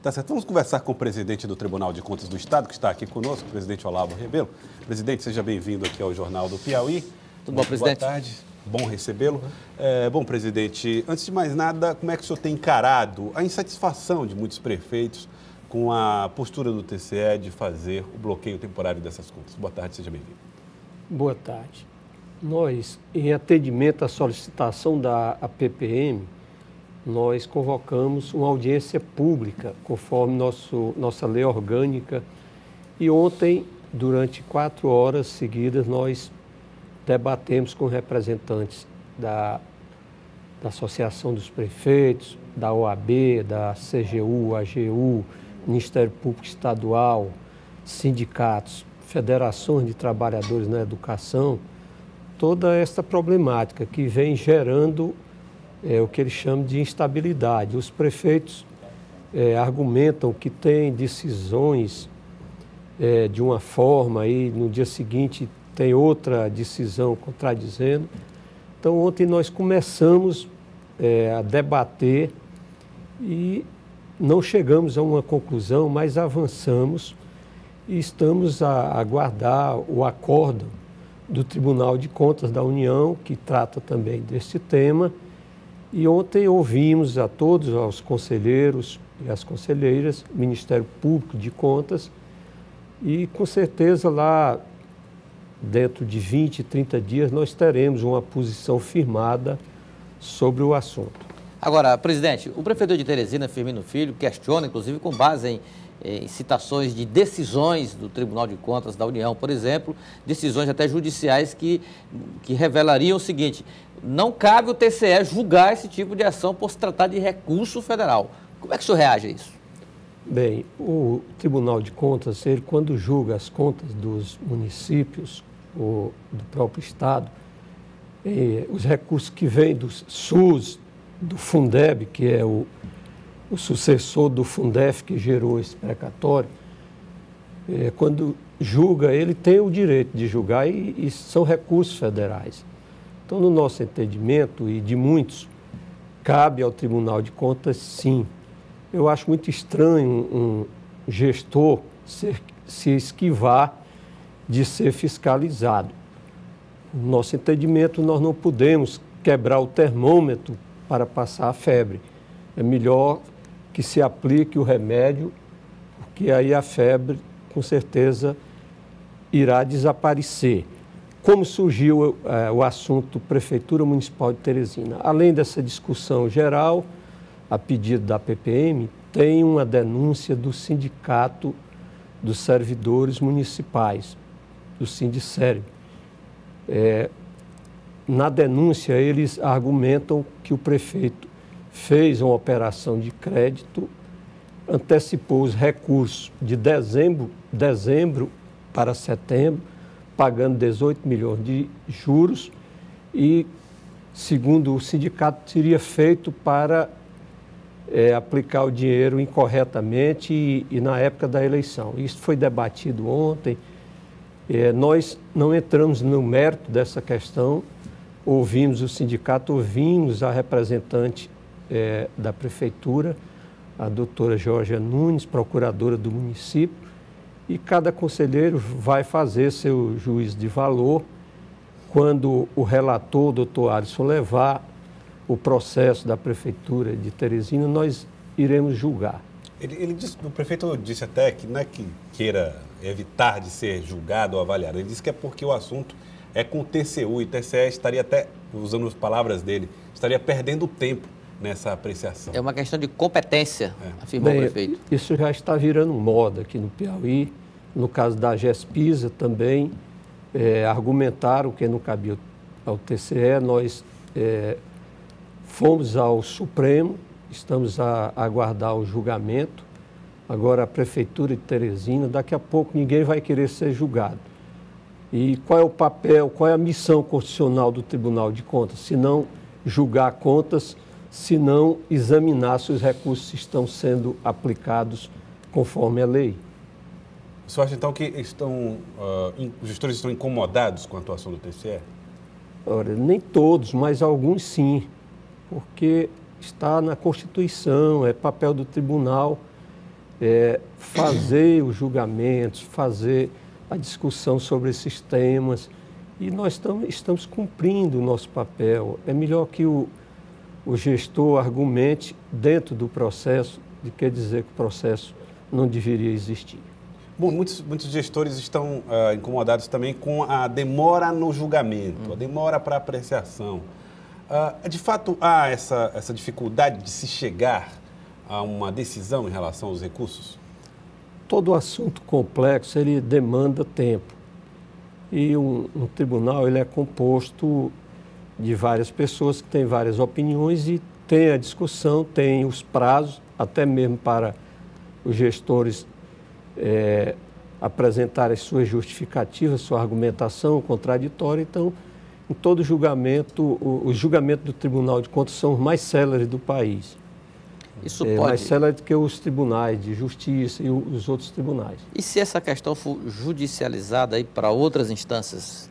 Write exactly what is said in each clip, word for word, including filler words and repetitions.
Tá certo. Vamos conversar com o presidente do Tribunal de Contas do Estado, que está aqui conosco, o presidente Olavo Rebelo. Presidente, seja bem-vindo aqui ao Jornal do Piauí. Tudo bom, presidente? Boa tarde. Bom recebê-lo. É, bom, presidente, antes de mais nada, como é que o senhor tem encarado a insatisfação de muitos prefeitos com a postura do T C E de fazer o bloqueio temporário dessas contas? Boa tarde, seja bem-vindo. Boa tarde. Nós, em atendimento à solicitação da A P P M, nós convocamos uma audiência pública, conforme nosso, nossa lei orgânica, e ontem, durante quatro horas seguidas, nós debatemos com representantes da, da Associação dos Prefeitos, da O A B, da C G U, A G U, Ministério Público Estadual, sindicatos, federações de trabalhadores na educação, toda essa problemática que vem gerando é, o que eles chamam de instabilidade. Os prefeitos é, argumentam que tem decisões é, de uma forma e no dia seguinte tem outra decisão contradizendo. Então, ontem nós começamos é, a debater e não chegamos a uma conclusão, mas avançamos e estamos a aguardar o acórdão do Tribunal de Contas da União, que trata também deste tema. E ontem ouvimos a todos, aos conselheiros e às conselheiras, Ministério Público de Contas, e com certeza lá, dentro de vinte, trinta dias, nós teremos uma posição firmada sobre o assunto. Agora, presidente, o prefeito de Teresina, Firmino Filho, questiona, inclusive com base em, em citações de decisões do Tribunal de Contas da União, por exemplo, decisões até judiciais que, que revelariam o seguinte: não cabe o T C E julgar esse tipo de ação por se tratar de recurso federal. Como é que o senhor reage a isso? Bem, o Tribunal de Contas, ele, quando julga as contas dos municípios ou do próprio Estado, eh, os recursos que vêm do SUS, do Fundeb, que é o, o sucessor do Fundef que gerou esse precatório, eh, quando julga, ele tem o direito de julgar e, e são recursos federais. Então, no nosso entendimento, e de muitos, cabe ao Tribunal de Contas, sim. Eu acho muito estranho um gestor ser, se esquivar de ser fiscalizado. No nosso entendimento, nós não podemos quebrar o termômetro para passar a febre. É melhor que se aplique o remédio, porque aí a febre, com certeza, irá desaparecer. Como surgiu é, o assunto Prefeitura Municipal de Teresina? Além dessa discussão geral, a pedido da A P P M, tem uma denúncia do Sindicato dos Servidores Municipais, do Sindicerv. É, na denúncia, eles argumentam que o prefeito fez uma operação de crédito, antecipou os recursos de dezembro, dezembro para setembro, pagando dezoito milhões de juros e, segundo o sindicato, teria feito para é, aplicar o dinheiro incorretamente e, e na época da eleição. Isso foi debatido ontem. É, nós não entramos no mérito dessa questão, ouvimos o sindicato, ouvimos a representante é, da prefeitura, a doutora Georgia Nunes, procuradora do município, e cada conselheiro vai fazer seu juízo de valor quando o relator, o doutor Alisson, levar o processo da Prefeitura de Teresina, nós iremos julgar. Ele, ele disse, o prefeito disse até que não é que queira evitar de ser julgado ou avaliado, ele disse que é porque o assunto é com o T C U e o T C E estaria até, usando as palavras dele, estaria perdendo tempo nessa apreciação. É uma questão de competência, é. afirmou Bem, o prefeito. Isso já está virando moda aqui no Piauí. No caso da GESPISA também, é, argumentaram que não cabia ao T C E. Nós é, fomos ao Supremo, estamos a, a aguardar o julgamento. Agora a Prefeitura de Teresina, daqui a pouco ninguém vai querer ser julgado. E qual é o papel, qual é a missão constitucional do Tribunal de Contas? Se não julgar contas, se não examinar se os recursos estão sendo aplicados conforme a lei. Você acha, então, que estão, uh, in, os gestores estão incomodados com a atuação do T C E? Ora, nem todos, mas alguns sim, porque está na Constituição, é papel do tribunal é, fazer os julgamentos, fazer a discussão sobre esses temas. E nós tam, estamos cumprindo o nosso papel. É melhor que o, o gestor argumente dentro do processo do que dizer que o processo não deveria existir. Bom, muitos, muitos gestores estão uh, incomodados também com a demora no julgamento, hum. a demora para apreciação. Uh, de fato, há essa, essa dificuldade de se chegar a uma decisão em relação aos recursos? Todo assunto complexo, ele demanda tempo. E um, um tribunal, ele é composto de várias pessoas que têm várias opiniões e tem a discussão, tem os prazos, até mesmo para os gestores é, apresentarem suas justificativas, sua argumentação contraditória. Então, em todo julgamento, o, o julgamento do Tribunal de Contas são os mais céleres do país. Isso é pode... mais céleres do que os tribunais de justiça e os outros tribunais. E se essa questão for judicializada aí para outras instâncias?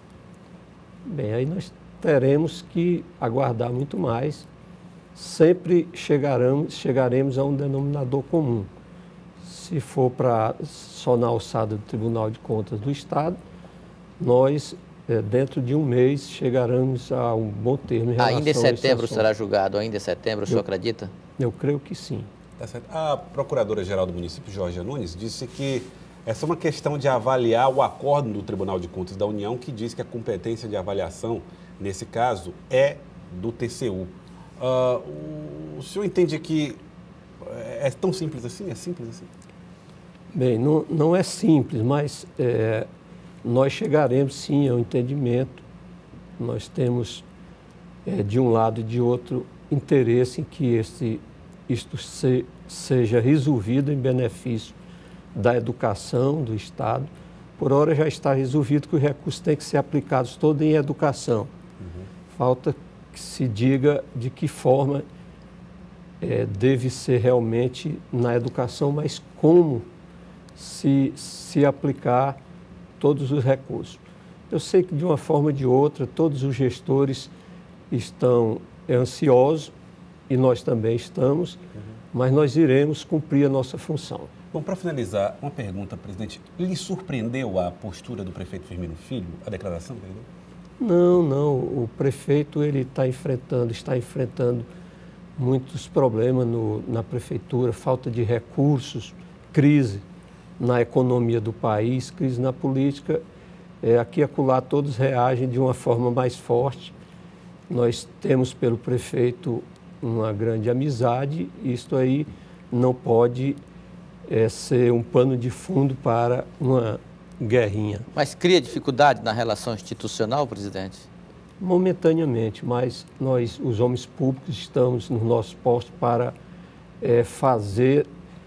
Bem, aí nós teremos que aguardar muito mais. Sempre chegaremos, chegaremos a um denominador comum. Se for para só na alçada do Tribunal de Contas do Estado, nós, é, dentro de um mês, chegaremos a um bom termo em relação Ainda em setembro a será julgado? Ainda em setembro, o senhor acredita? Eu creio que sim. Tá certo. A Procuradora-Geral do município, Jorge Nunes, disse que essa é uma questão de avaliar o acórdão do Tribunal de Contas da União, que diz que a competência de avaliação, nesse caso, é do T C U. Uh, o senhor entende que é tão simples assim? É simples assim? Bem, não, não é simples, mas é, nós chegaremos sim ao entendimento. Nós temos, é, de um lado e de outro, interesse em que esse, isto se, seja resolvido em benefício da educação, do Estado. Por hora já está resolvido que os recursos têm que ser aplicados todos em educação. Uhum. Falta que se diga de que forma é, deve ser realmente na educação, mas como se, se aplicar todos os recursos. Eu sei que de uma forma ou de outra todos os gestores estão ansiosos e nós também estamos, uhum. mas nós iremos cumprir a nossa função. Bom, para finalizar, uma pergunta, presidente. Lhe surpreendeu a postura do prefeito Firmino Filho, a declaração que ele deu? Não, não. O prefeito ele está enfrentando, está enfrentando muitos problemas no, na prefeitura, falta de recursos, crise na economia do país, crise na política. É, aqui e acolá todos reagem de uma forma mais forte. Nós temos pelo prefeito uma grande amizade, e isto aí não pode é, ser um pano de fundo para uma guerrinha. Mas cria dificuldade na relação institucional, presidente? Momentaneamente, mas nós, os homens públicos, estamos nos nossos postos para é, fazer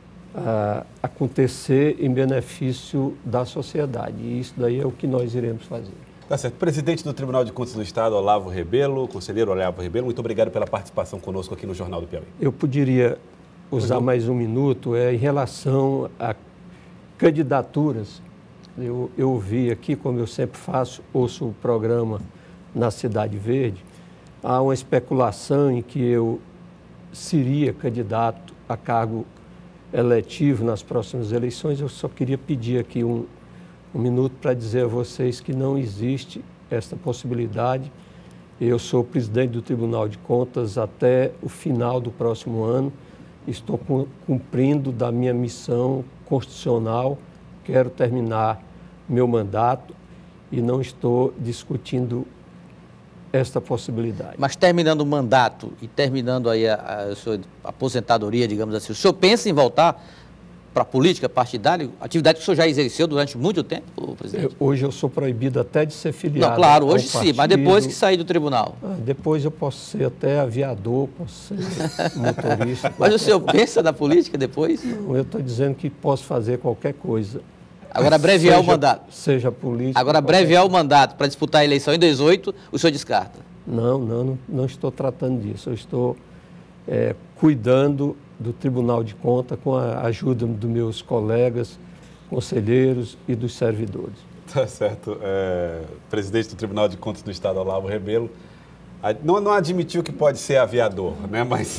uh, acontecer em benefício da sociedade. E isso daí é o que nós iremos fazer. Tá certo. Presidente do Tribunal de Contas do Estado, Olavo Rebelo, conselheiro Olavo Rebelo, muito obrigado pela participação conosco aqui no Jornal do Piauí. Eu poderia usar mais um minuto é, em relação a candidaturas. Eu, eu vi aqui, como eu sempre faço, ouço o programa na Cidade Verde, há uma especulação em que eu seria candidato a cargo eletivo nas próximas eleições. Eu só queria pedir aqui um, um minuto para dizer a vocês que não existe essa possibilidade. Eu sou presidente do Tribunal de Contas até o final do próximo ano. Estou cumprindo da minha missão constitucional. Quero terminar meu mandato e não estou discutindo esta possibilidade. Mas terminando o mandato e terminando aí a, a, a sua aposentadoria, digamos assim, o senhor pensa em voltar para a política partidária, atividade que o senhor já exerceu durante muito tempo, presidente? Eu, hoje eu sou proibido até de ser filiado. Não, claro, hoje sim, partido. Mas depois que sair do tribunal. Ah, depois eu posso ser até aviador, posso ser motorista. Mas o senhor pensa na política depois? Não, eu estou dizendo que posso fazer qualquer coisa. Agora, abreviar seja, o mandato. Seja político. Agora, abreviar o mandato para disputar a eleição em dezoito, o senhor descarta? Não, não, não, não estou tratando disso. Eu estou é, cuidando do Tribunal de Contas com a ajuda dos meus colegas, conselheiros e dos servidores. Tá certo. É, presidente do Tribunal de Contas do Estado, Olavo Rebelo, não, não admitiu que pode ser aviador, né? Mas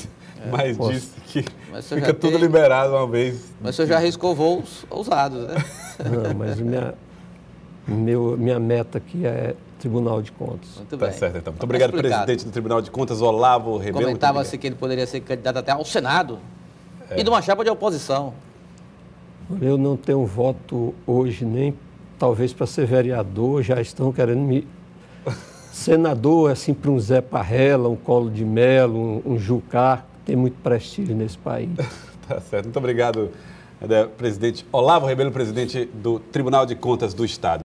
mas Posso. disse que Mas você fica já tudo tem- liberado uma vez. Mas o senhor já arriscou voos ousados, né? Não, mas minha, meu, minha meta aqui é Tribunal de Contas. Muito Tá bem. certo, então. Muito Tá obrigado, explicado. presidente do Tribunal de Contas, Olavo Rebelo. Muito Comentava-se obrigado. que ele poderia ser candidato até ao Senado É. e de uma chapa de oposição. Eu não tenho voto hoje nem talvez para ser vereador, já estão querendo me... Senador, assim, para um Zé Parrella, um Colo de Melo, um, um Jucá, tem muito prestígio nesse país. Tá certo. Muito obrigado, eh, presidente Olavo Rebelo, presidente do Tribunal de Contas do Estado.